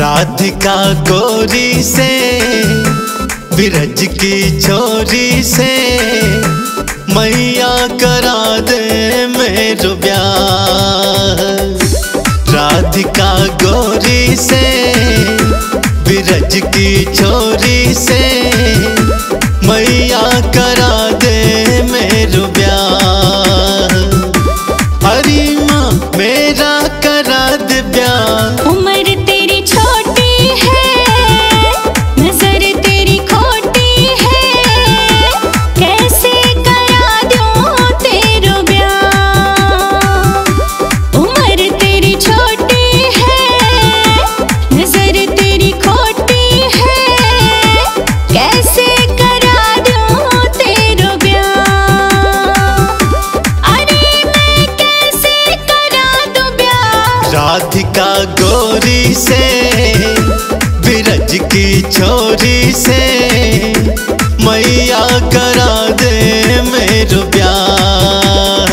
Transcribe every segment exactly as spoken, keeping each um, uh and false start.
राधिका गोरी से बिरज की छोरी से मैया करा दे मेरो ब्याह। राधिका गोरी से बिरज की छोरी से मैया करा दे मेरो ब्याह। अरे माँ मेरा करा दे ब्याह। उम्र तेरी छोटी है, नजर तेरी खोटी है, कैसे करा दूं तेरो ब्याह। उम्र तेरी छोटी है, नजर तेरी खोटी है, कैसे करा दूं तेरो ब्याह। अरे मैं कैसे करा दूं ब्याह। राधिका गोरी से बिरज की छोरी से मैया करा दे मेरो ब्याह।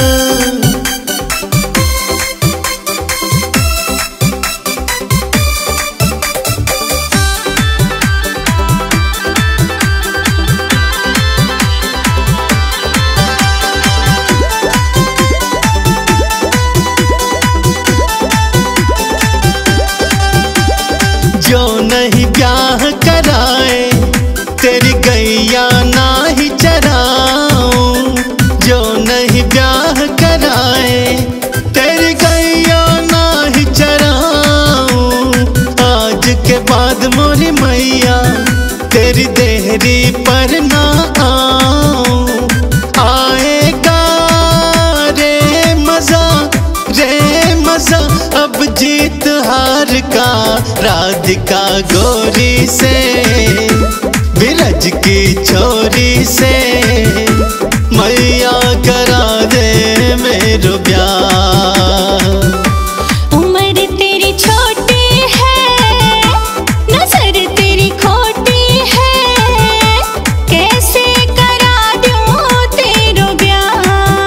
जो नहीं ब्याह कराए तेरी गैया ना ही चराऊं। जो नहीं ब्याह कराए तेरी गैया ना ही चराऊं। आज के बाद मोरी मैया तेरी देहरी पर ना आऊं। आएगा रे मजा रे मजा अब जीत हार का। राधिका गोरी से बिरज की छोरी से मैया करा दे मेरो ब्याह। उम्र तेरी छोटी है, नजर तेरी खोटी है, कैसे करा दूं तेरो ब्याह।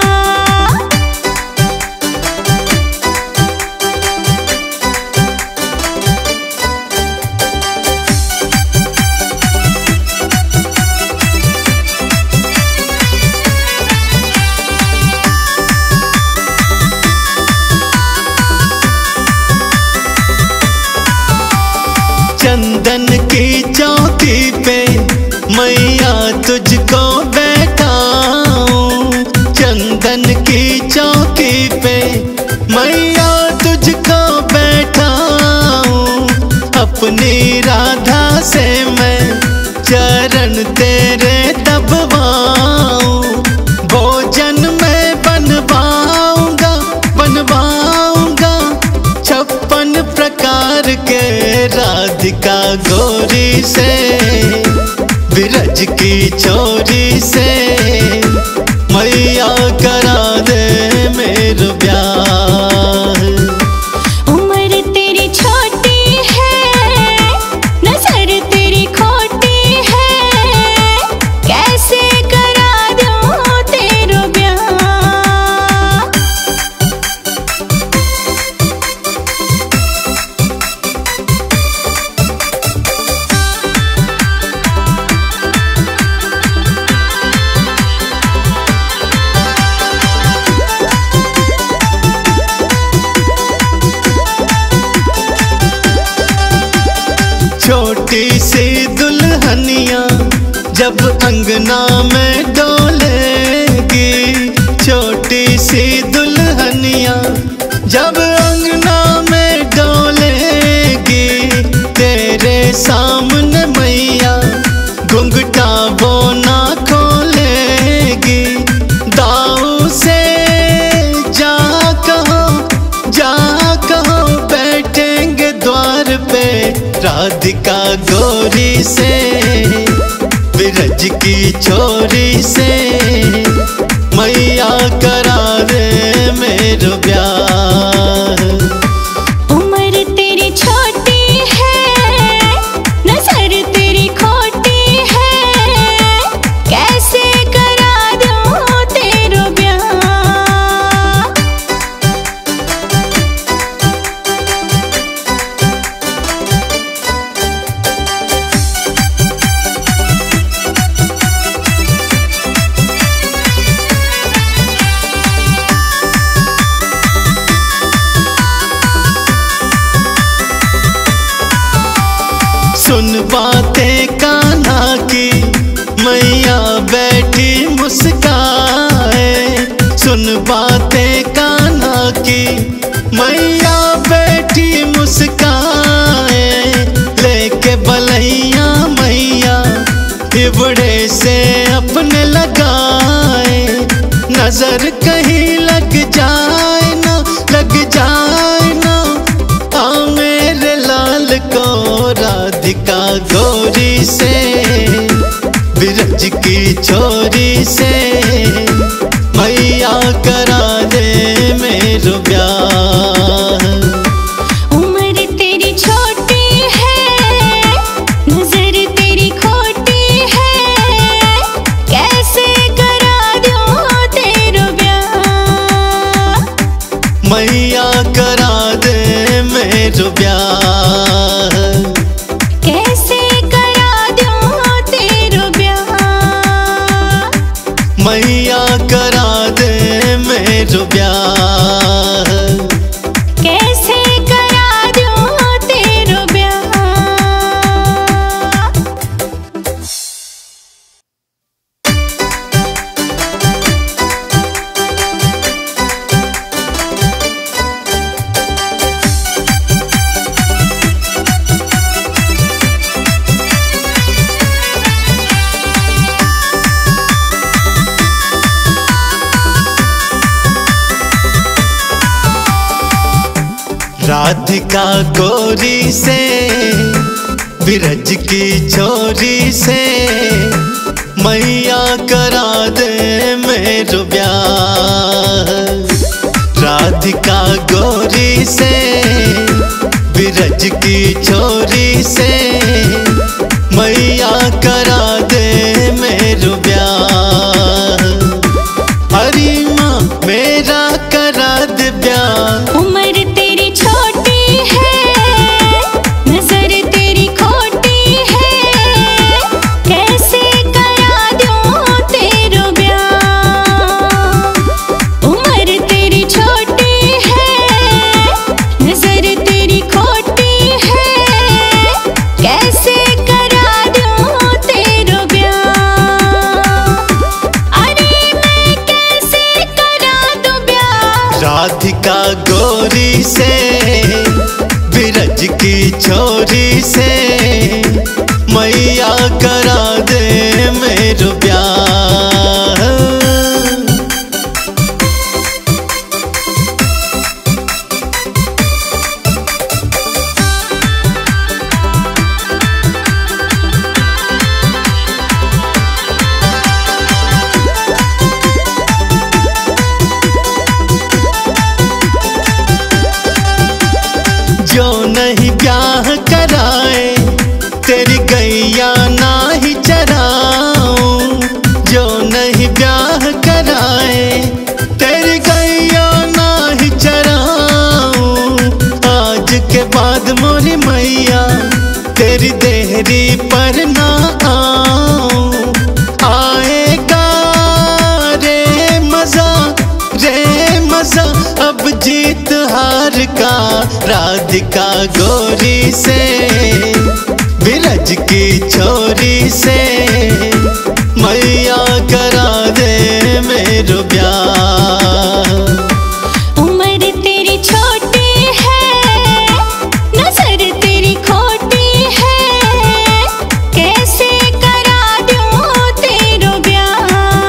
चंदन की चौकी पे मैया तुझको बैठाऊं। चंदन की चौकी पे मैया तुझको बैठाऊं। अपनी राधा से मैं चरण तेरे दबवाऊं। भोजन मैं बनवाऊंगा बनवाऊंगा छप्पन प्रकार के। राधिका गोरी से बिरज की छोरी से मैया करा दे मेरो ब्याह। उम्र तेरी छोटी है, नजर तेरी खोटी है, कैसे करा दूं तेरो ब्याह। छोटी सी दुल्हनिया जब अंगना में डोलेगी। छोटी सी दुल्हनिया जब अंगना में डोलेगी। तेरे सामने मैया घुंघटा वो ना खोलेगी। दाऊ से जा कहो जा कहो बैठेंगे द्वार पे। राधिका गोरी से बिरज की छोरी से मैया करा दे मेरो ब्याह। उम्र तेरी छोटी है, नजर तेरी खोटी है, कैसे करा दूं तेरो ब्याह। बातें कान्हा की, मैया बैठी मुस्काए। सुन बातें कान्हा की, मैया बैठी मुस्काए। लेके बलैया मैया हिबड़े से अपने लगाए। नजर कहीं लग जाए ना, लग जाए ना, आ मेरे लाल को राधिका गोरी से, बिरज की छोरी से, मैया करा दे मेरो ब्याह। उम्र तेरी छोटी है, नजर तेरी खोटी है, कैसे करा दूं तेरा ब्याह। मैया करा दे मेरो ब्याह। कैसे करा दूं तेरा ब्याह। मैया करा दे मेरो ब्याह। कैसे करा दूं तेरा ब्याह। राधिका गोरी से, बिरज की छोरी से, मैया करा दे मेरो ब्याह। राधिका गोरी से, बिरज की छोरी से, मैया करा दे मेरो ब्याह। हरी माँ मेरा करा दे ब्याह। उम्र तेरी छोटी है, नजर तेरी खोटी है, कैसे करा दूं तेरा ब्याह। उम्र तेरी छोटी है, नजर तेरी खोटी है, कैसे करा दूं तेरा ब्याह। अरे मैं कैसे करा दूं ब्याह। राधिका गोरी से, बिरज की छोरी से, मैया करा दे मेरो ब्याह। जो नहीं ब्याह कराए, तेरी गैया ना ही चराऊं। जो नहीं ब्याह कराए, तेरी गैया ना ही चराऊं। आज के बाद मोरी मैया तेरी देहरी पर ना आऊं। आएगा रे मजा, रे मजा, अब जीत हार का। राधिका गोरी से, बिरज की छोरी से, मैया करा दे मेरो ब्याह। उम्र तेरी छोटी है, नजर तेरी खोटी है, कैसे करा दूं तेरा ब्याह।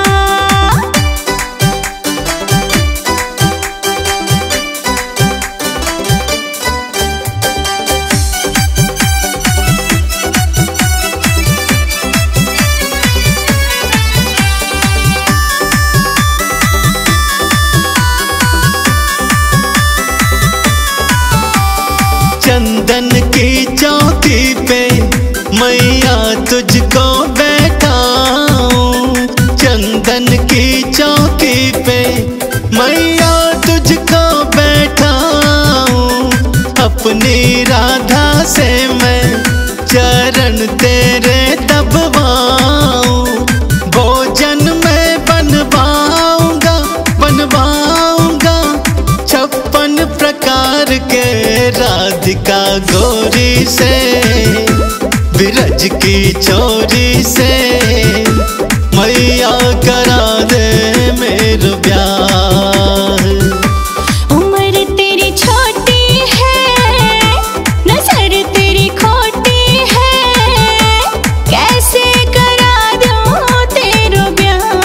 चंदन की चौकी पे मैया तुझको बैठाऊं। चंदन की चौकी पे मैया तुझको बैठाऊं। अपनी राधा से मैं चरण तेरे दबवाऊं। भोजन में बनवाऊंगा, बनवाऊंगा छप्पन प्रकार के। राधिका गोरी से, बिरज बिरज की चोरी से मैया करा दे मेरे ब्याह। उम्र तेरी छोटी है, नजर तेरी खोटी है, कैसे करा दूं तेरा ब्याह।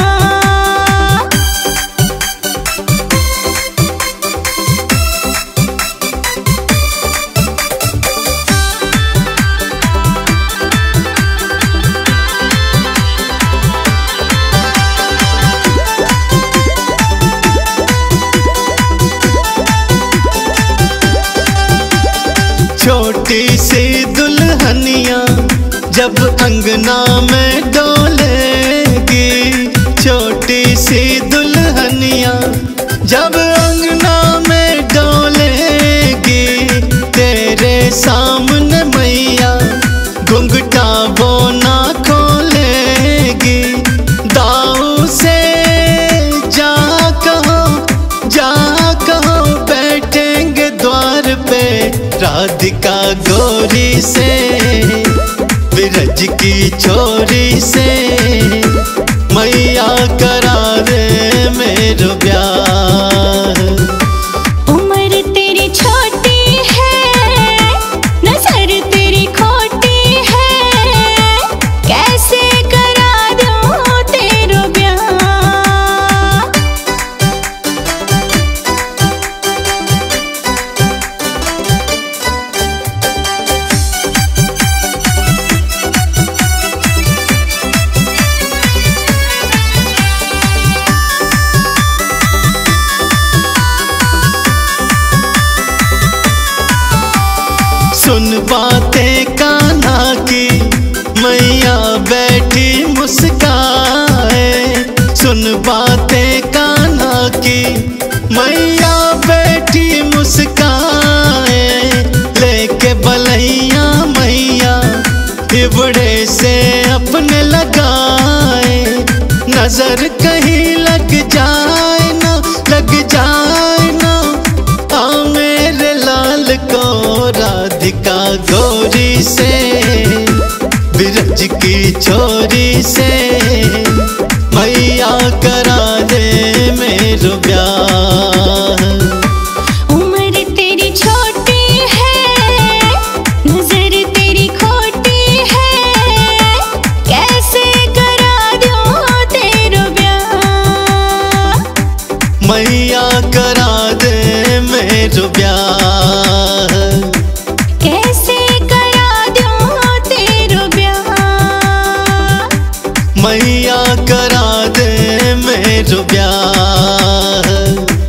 छोटी सी दुल्हनिया जब अंगना में डोलेगी, छोटी सी दुल्हनिया जब अंगना में डोलेगी, तेरे सामने मैया घुंघटा वो ना खोलेगी। दाऊ से जा कहो, जा कहो बैठेंगे द्वार पे, राधिका गोरी से बिरज की छोरी से मैया करा दे मेरे ब्याह। उम्र तेरी छोटी है, नजर तेरी खोटी है, कैसे करा दूं तेरा ब्याह। सुन बातें कान्हा की मैया बैठी मुस्काए, सुन बातें कान्हा की मैया बैठी मुस्काए, लेके बलैया मैया हिबड़े से अपने लगाए, नजर कहीं लग जाए ना, लग जाए ना, आ मेरे लाल को राधिका गोरी से बिरज की छोरी से मैया करा दे मेरे ब्याह। उम्र तेरी छोटी है, नजर तेरी खोटी है, कैसे करा दूं तेरा ब्याह। मैया करा दे मेरे ब्याह। कैसे करा दूं तेरा ब्याह। मैया करा दे मेरे ब्याह।